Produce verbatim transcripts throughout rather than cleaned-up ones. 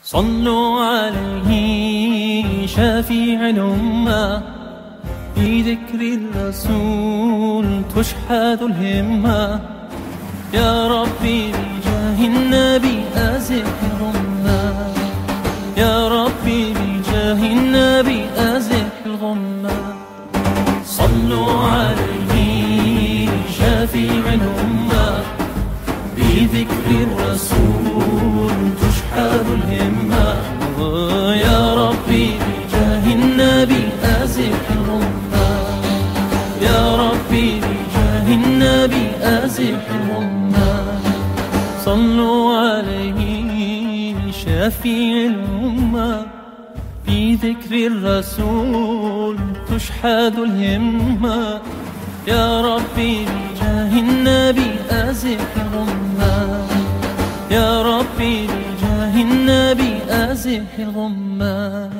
صلوا عليه شافيع الأمة، بذكر الرسول تشحذ الهمة. يا ربي بجاه النبي أزح الغمة، يا ربي بجاه النبي أزح الغمة. صلوا عليه شافيع الأمة، بذكر الرسول تشحذ الهمة. يا ربي بجاه النبي أزح الغمة، يا ربي بجاه النبي أزح الغمة. صلوا عليه شافيع الأمة، بذكر الرسول تشحذ الهمة. يا ربي بجاه النبي أزح الغمة، يا ربي بجاه النبي أزح الغمة.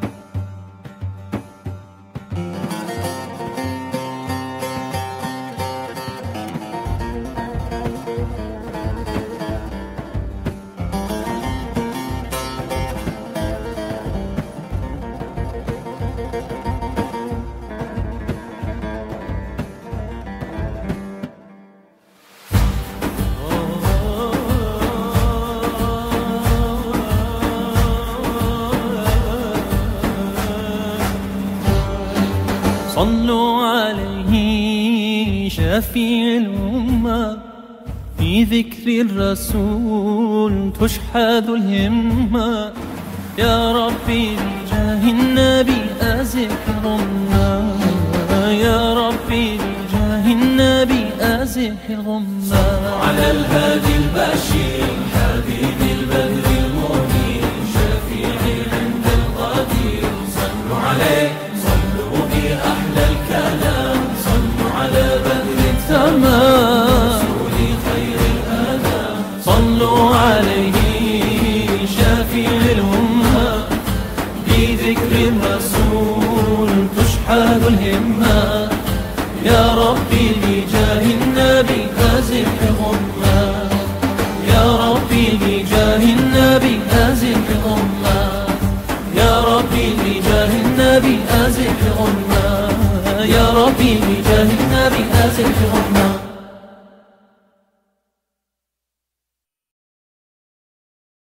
صلوا عليه شفيع الأمة، في ذكر الرسول تشحذ الهمة. يا ربي بجاه النبي أزح الغمة، يا ربي بجاه النبي أزح الغمة. على الهادي البشير حبيب البدر المنير، شفيعي عند القدير. صلوا عليه أحلى الكلام، صلوا على بدر التمام، رسول خير الأنام. صلوا عليه شافيع الأمة، بذكر الرسول تشحذ الهمة. يا ربي بجاه النبي أزح الغمة، يا ربي بجاه النبي أزح الغمة، يا ربي بجاه النبي أزح الغمة، يا ربي بجاه النبي أزح الغمة.